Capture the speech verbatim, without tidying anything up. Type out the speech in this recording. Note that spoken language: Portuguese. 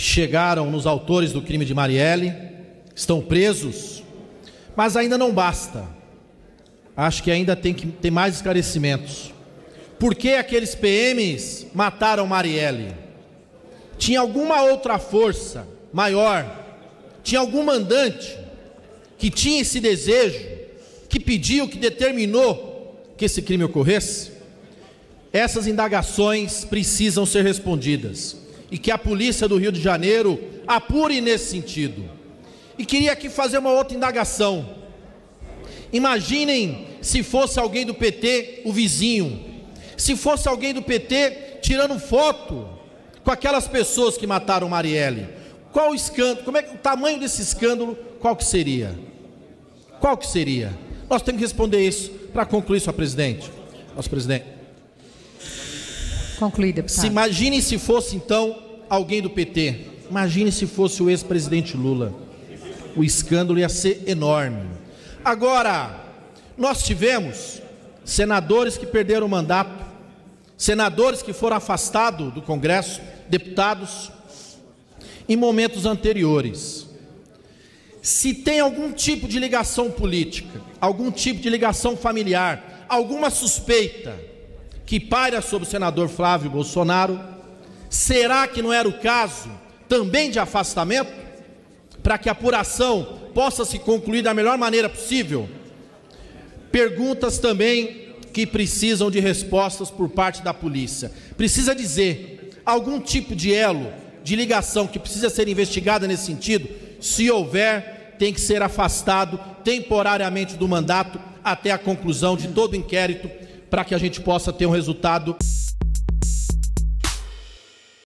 chegaram nos autores do crime de Marielle, estão presos, mas ainda não basta. Acho que ainda tem que ter mais esclarecimentos. Por que aqueles P Ms mataram Marielle? Tinha alguma outra força maior? Tinha algum mandante que tinha esse desejo, que pediu, que determinou que esse crime ocorresse? Essas indagações precisam ser respondidas e que a polícia do Rio de Janeiro apure nesse sentido. E queria aqui fazer uma outra indagação. Imaginem se fosse alguém do P T, o vizinho, se fosse alguém do P T tirando foto com aquelas pessoas que mataram Marielle. Qual o escândalo? Como é que o tamanho desse escândalo? Qual que seria? Qual que seria? Nós temos que responder isso para concluir, senhor presidente. Nosso presidente. Concluir, deputado. Se imagine se fosse então alguém do P T. Imagine se fosse o ex-presidente Lula. O escândalo ia ser enorme. Agora, nós tivemos senadores que perderam o mandato, senadores que foram afastados do Congresso, deputados, em momentos anteriores. Se tem algum tipo de ligação política, algum tipo de ligação familiar, alguma suspeita que paira sobre o senador Flávio Bolsonaro, será que não era o caso também de afastamento? Para que a apuração possa se concluir da melhor maneira possível? Perguntas também que precisam de respostas por parte da polícia. Precisa dizer algum tipo de elo, de ligação que precisa ser investigada nesse sentido? Se houver, tem que ser afastado temporariamente do mandato até a conclusão de todo o inquérito, para que a gente possa ter um resultado